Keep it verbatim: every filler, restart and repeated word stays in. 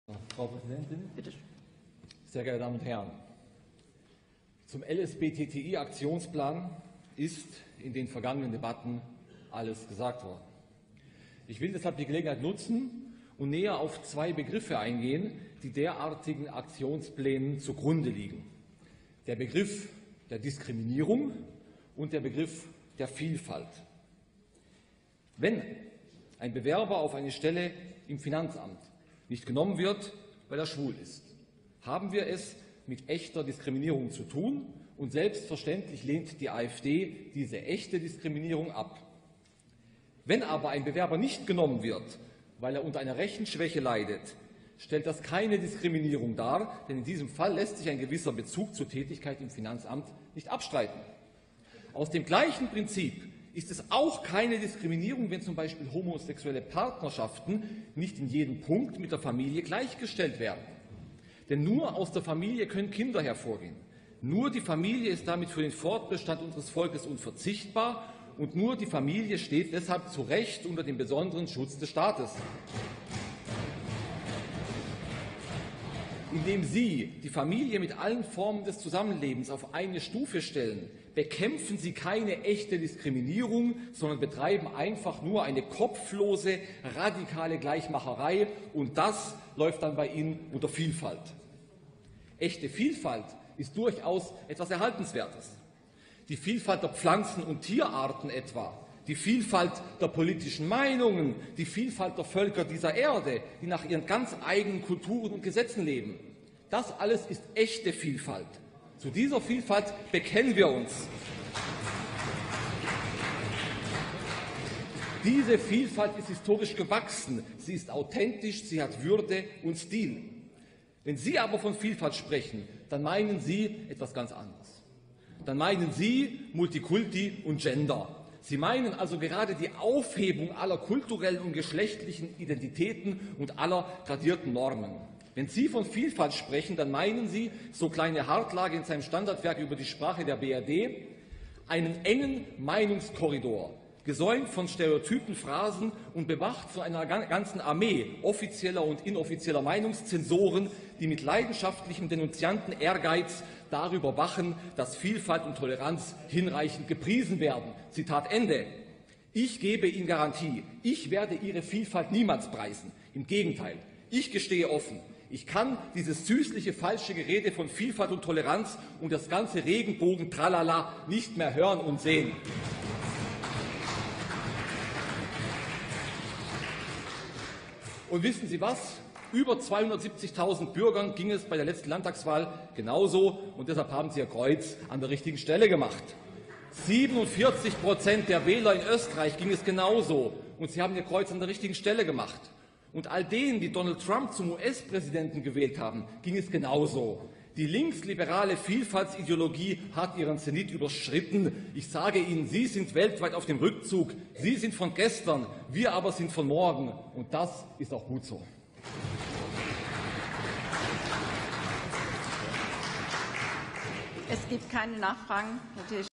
Frau Präsidentin, Bitte. sehr geehrte Damen und Herren! Zum L S B T T I-Aktionsplan ist in den vergangenen Debatten alles gesagt worden. Ich will deshalb die Gelegenheit nutzen und näher auf zwei Begriffe eingehen, die derartigen Aktionsplänen zugrunde liegen. Der Begriff der Diskriminierung und der Begriff der Vielfalt. Wenn ein Bewerber auf eine Stelle im Finanzamt nicht genommen wird, weil er schwul ist, haben wir es mit echter Diskriminierung zu tun, und selbstverständlich lehnt die AfD diese echte Diskriminierung ab. Wenn aber ein Bewerber nicht genommen wird, weil er unter einer Rechenschwäche leidet, stellt das keine Diskriminierung dar, denn in diesem Fall lässt sich ein gewisser Bezug zur Tätigkeit im Finanzamt nicht abstreiten. Aus dem gleichen Prinzip ist es auch keine Diskriminierung, wenn zum Beispiel homosexuelle Partnerschaften nicht in jedem Punkt mit der Familie gleichgestellt werden. Denn nur aus der Familie können Kinder hervorgehen. Nur die Familie ist damit für den Fortbestand unseres Volkes unverzichtbar, und nur die Familie steht deshalb zu Recht unter dem besonderen Schutz des Staates. Indem Sie die Familie mit allen Formen des Zusammenlebens auf eine Stufe stellen, bekämpfen Sie keine echte Diskriminierung, sondern betreiben einfach nur eine kopflose, radikale Gleichmacherei, und das läuft dann bei Ihnen unter Vielfalt. Echte Vielfalt ist durchaus etwas Erhaltenswertes. Die Vielfalt der Pflanzen- und Tierarten etwa, die Vielfalt der politischen Meinungen, die Vielfalt der Völker dieser Erde, die nach ihren ganz eigenen Kulturen und Gesetzen leben. Das alles ist echte Vielfalt. Zu dieser Vielfalt bekennen wir uns. Diese Vielfalt ist historisch gewachsen, sie ist authentisch, sie hat Würde und Stil. Wenn Sie aber von Vielfalt sprechen, dann meinen Sie etwas ganz anderes. Dann meinen Sie Multikulti und Gender. Sie meinen also gerade die Aufhebung aller kulturellen und geschlechtlichen Identitäten und aller gradierten Normen. Wenn Sie von Vielfalt sprechen, dann meinen Sie, so Kleine Hartlage in seinem Standardwerk über die Sprache der B R D, einen engen Meinungskorridor, gesäumt von stereotypen Phrasen und bewacht von einer ganzen Armee offizieller und inoffizieller Meinungszensoren, die mit leidenschaftlichem denunzianten Ehrgeiz darüber wachen, dass Vielfalt und Toleranz hinreichend gepriesen werden. Zitat Ende. Ich gebe Ihnen Garantie, ich werde Ihre Vielfalt niemals preisen. Im Gegenteil, ich gestehe offen, ich kann dieses süßliche falsche Gerede von Vielfalt und Toleranz und das ganze Regenbogen-Tralala nicht mehr hören und sehen. Und wissen Sie was? Über zweihundertsiebzigtausend Bürgern ging es bei der letzten Landtagswahl genauso, und deshalb haben Sie Ihr Kreuz an der richtigen Stelle gemacht. siebenundvierzig Prozent der Wähler in Österreich ging es genauso, und Sie haben Ihr Kreuz an der richtigen Stelle gemacht. Und all denen, die Donald Trump zum U S-Präsidenten gewählt haben, ging es genauso. Die linksliberale Vielfaltsideologie hat ihren Zenit überschritten. Ich sage Ihnen, Sie sind weltweit auf dem Rückzug. Sie sind von gestern, wir aber sind von morgen. Und das ist auch gut so. Es gibt keine Nachfragen.